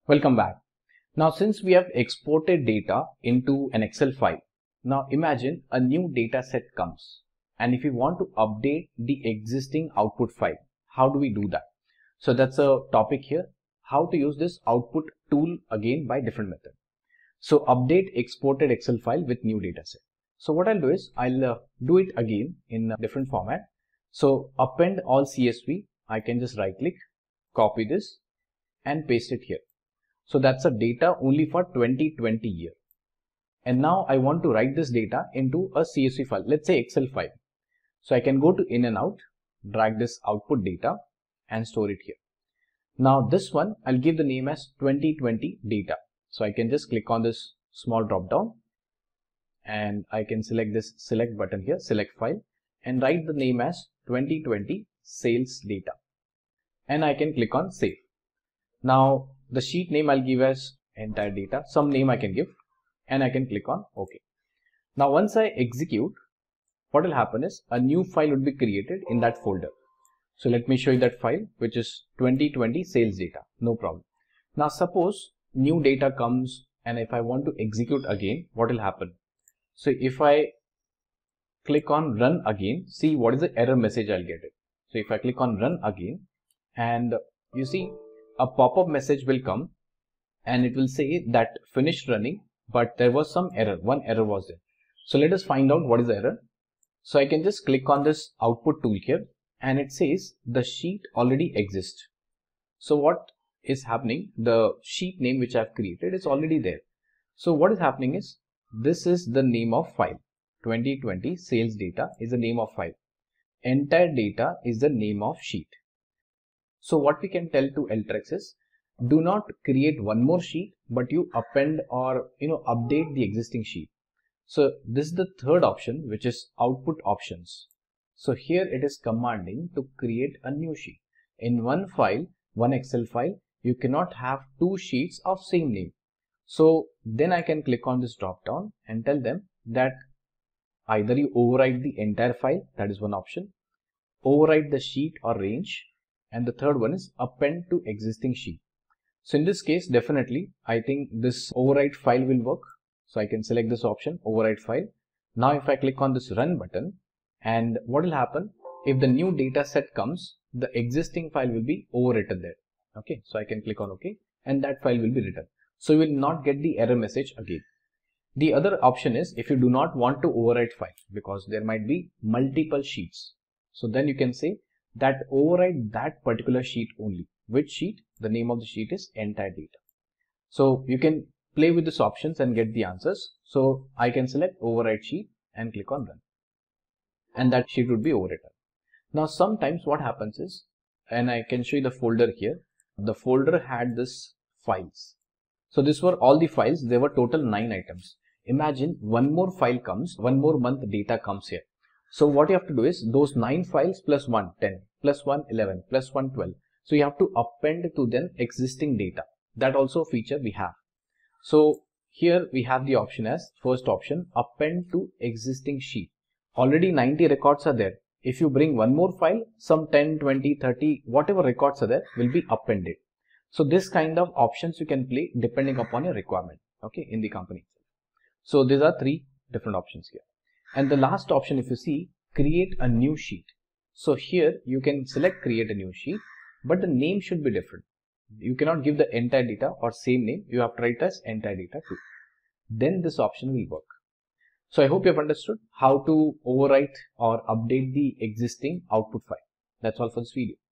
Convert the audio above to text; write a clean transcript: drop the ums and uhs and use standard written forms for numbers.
Welcome back. Now, since we have exported data into an Excel file, now imagine a new data set comes, and if you want to update the existing output file, how do we do that? So that's a topic here, how to use this output tool again by different method. So update exported Excel file with new data set. So what I'll do is I'll do it again in a different format. So append all CSV, I can just right click, copy this and paste it here. So that's a data only for 2020 year. And now I want to write this data into a CSV file, let's say Excel file. So I can go to in and out, drag this output data and store it here. Now this one, I'll give the name as 2020 data. So I can just click on this small drop down and I can select this select button here, select file, and write the name as 2020 sales data. And I can click on save. Now the sheet name I'll give as entire data, some name I can give, and I can click on OK. Now once I execute, what will happen is a new file would be created in that folder. So let me show you that file, which is 2020 sales data, no problem. Now suppose new data comes and if I want to execute again, what will happen? So if I click on run again, see what is the error message I'll get it. So if I click on run again, and you see a pop-up message will come and it will say that finished running, but there was some error, one error was there. So let us find out what is the error. So I can just click on this output tool here and it says the sheet already exists. So what is happening, the sheet name which I have created is already there. So what is happening is, this is the name of file. 2020 sales data is the name of file. Entire data is the name of sheet. So what we can tell to Alteryx is, do not create one more sheet, but you append or update the existing sheet. So this is the third option, which is output options. So here it is commanding to create a new sheet. In one file, one Excel file, you cannot have two sheets of same name. So then I can click on this drop down and tell them that either you overwrite the entire file, that is one option, overwrite the sheet or range, and the third one is append to existing sheet. So in this case, definitely I think this overwrite file will work. So I can select this option, overwrite file. Now if I click on this run button, and what will happen, if the new data set comes, the existing file will be overwritten there. Okay, so I can click on OK and that file will be written. So you will not get the error message again. The other option is, if you do not want to overwrite file because there might be multiple sheets, so then you can say that overwrite that particular sheet only. Which sheet? The name of the sheet is entire data. So you can play with these options and get the answers. So I can select overwrite sheet and click on run, and that sheet would be overwritten. Now sometimes what happens is, and I can show you the folder here, the folder had this files. So these were all the files, there were total 9 items. Imagine one more file comes, one more month data comes here. So what you have to do is, those 9 files plus 1, 10, plus 1, 11, plus 1, 12. So you have to append to them existing data. That also feature we have. So here we have the option as first option, append to existing sheet. Already 90 records are there. If you bring one more file, some 10, 20, 30, whatever records are there will be appended. So this kind of options you can play depending upon your requirement, okay, in the company. So these are 3 different options here. And the last option, if you see, create a new sheet. So here you can select create a new sheet, but the name should be different. You cannot give the entire data or same name. You have to write as entire data too. Then this option will work. So I hope you have understood how to overwrite or update the existing output file. That's all for this video.